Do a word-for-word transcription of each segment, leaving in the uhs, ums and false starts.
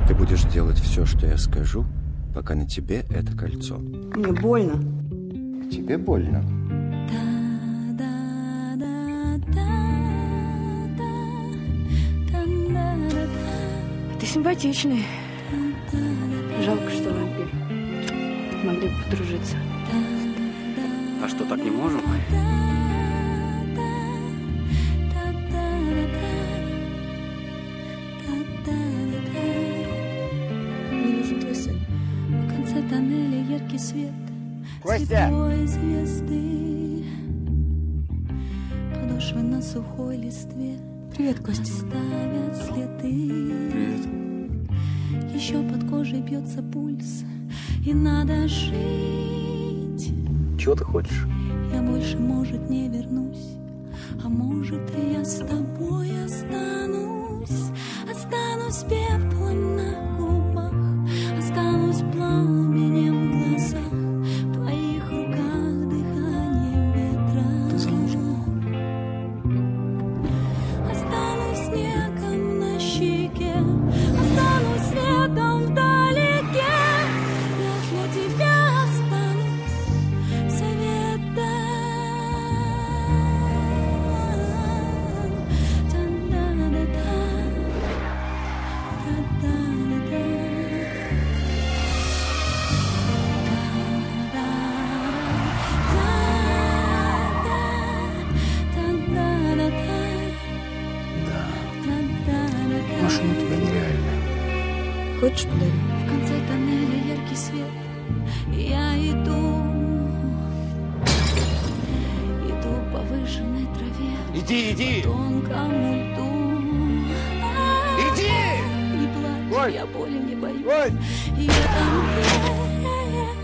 Ты будешь делать все, что я скажу, пока на тебе это кольцо. Мне больно. Тебе больно? Ты симпатичный. Жалко, что вампир. Могли бы подружиться. А что, так не можем? Мне нужен твой сын. В конце тоннеля яркий свет. Костя! Звезды. Подошвы на сухой листве. Привет, Костя. Оставят следы. Привет. Еще под кожей бьется пульс. И надо жить. Чего ты хочешь? Я больше, может, не вернусь. А может, и я с тобой останусь. Останусь пеплом на губах. Останусь пламенем в глазах. В твоих руках дыхание ветра. Ты замужем? Останусь снегом на щеке. Останусь светом вдалеке. Я для тебя останусь советом. Машина у тебя нереальная. Хочешь, подарю? В конце тоннеля яркий свет. Я иду, иду по выжженной траве. Иди, иди! По тонкому льду. Иди! Не плачь, Ой! я боли не боюсь. Ой! И это нет.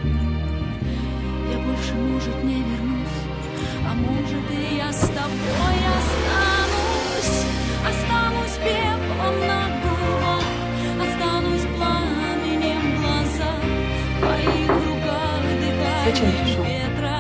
Я больше, может, не вернусь. А может, и я с тобой останусь. Останусь пеплом на губах. Останусь пламенем в глазах. В твоих руках Зачем дыхание пришел? ветра.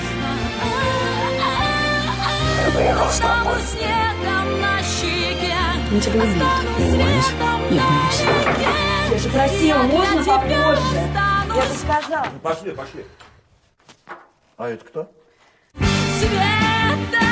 Я поехал с тобой. Останусь снегом на щеке. Он тебя любит. Останусь Не боюсь. светом Я боюсь. вдалеке. Я же просила, Я можно для тебя попозже? останусь Я бы сказала. Ну, пошли, пошли. А это кто? светом.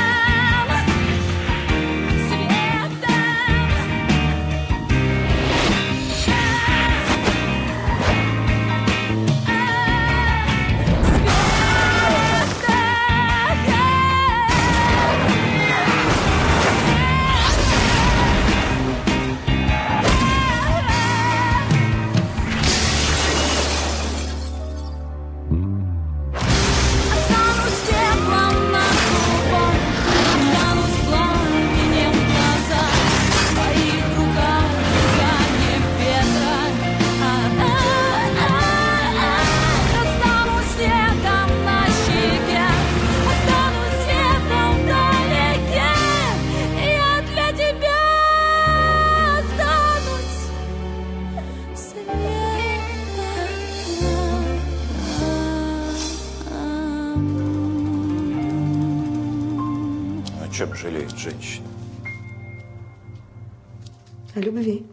Останусь теплом на губах. Останусь пламенем в глазах. В твоих руках дыхание ветра. Останусь снегом на щеке. Останусь светом вдалеке. Я для тебя останусь светом. О чем жалеет женщина? О любви.